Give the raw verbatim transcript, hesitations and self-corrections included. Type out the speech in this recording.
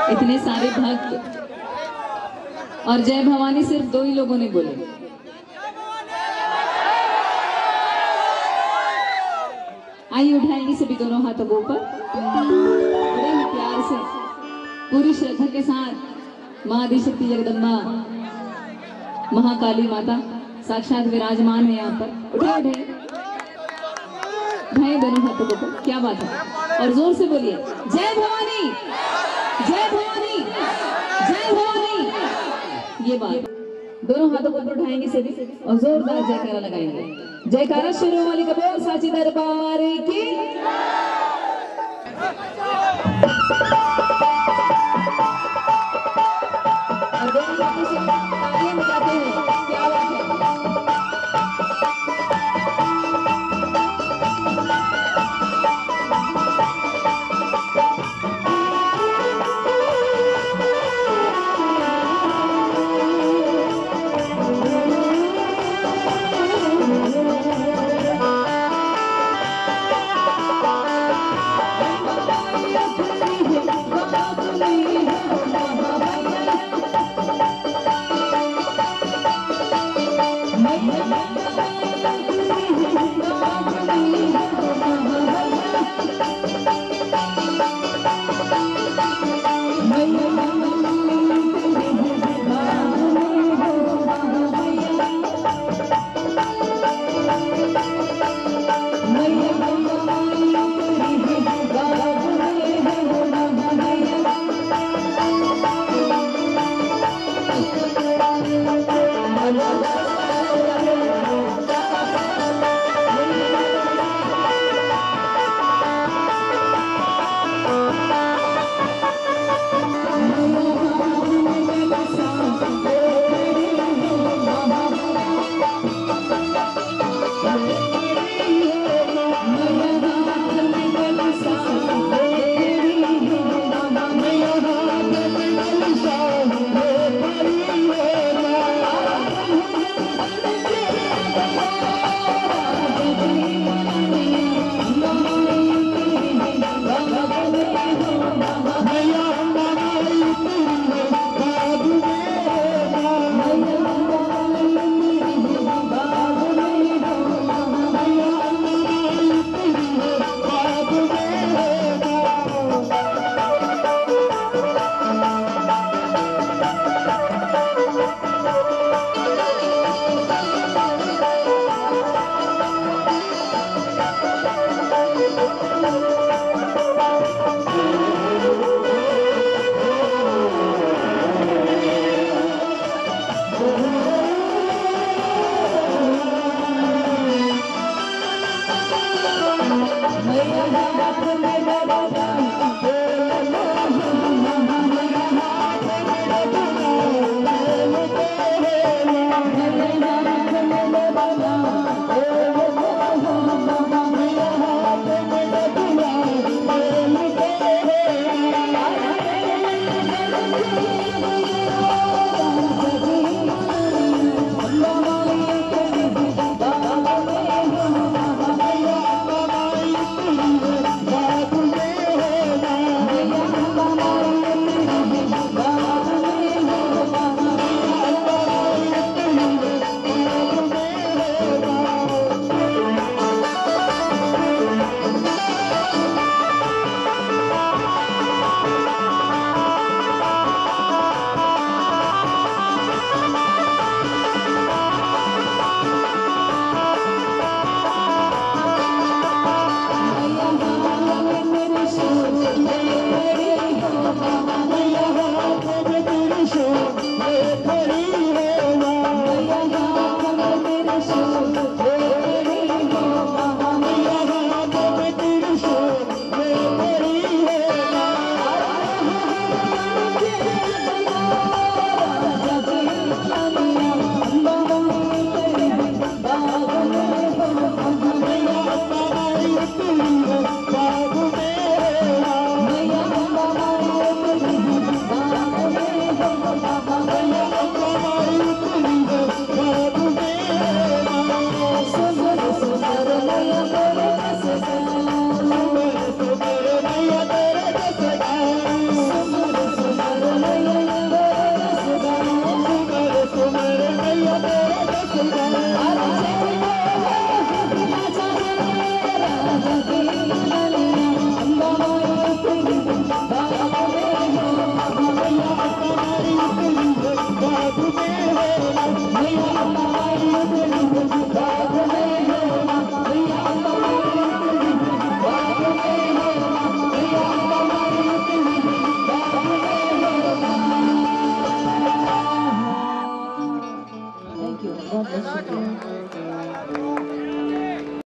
इतने सारे भक्त और जय भवानी सिर्फ दो ही लोगों ने बोले। आइए उठाएंगे सभी दोनों हाथों को ऊपर, बड़े ही प्यार से पूरी श्रद्धा के साथ माँ आदिशक्ति जगदम्बा महाकाली माता साक्षात विराजमान है यहाँ पर। उठाए उठाए उठाए दोनों हाथों को ऊपर, क्या बात है। और जोर से बोलिए जय भवानी जय भवानी जय भवानी। ये बात दोनों हाथों को ऊपर उठाएंगे सभी और जोरदार जयकारा लगाएंगे। जयकारा शुरू वाली कबूल साची दरबार की। और दोनों हाथों से तालियां बजाते हैं, क्या बात है। Thank you.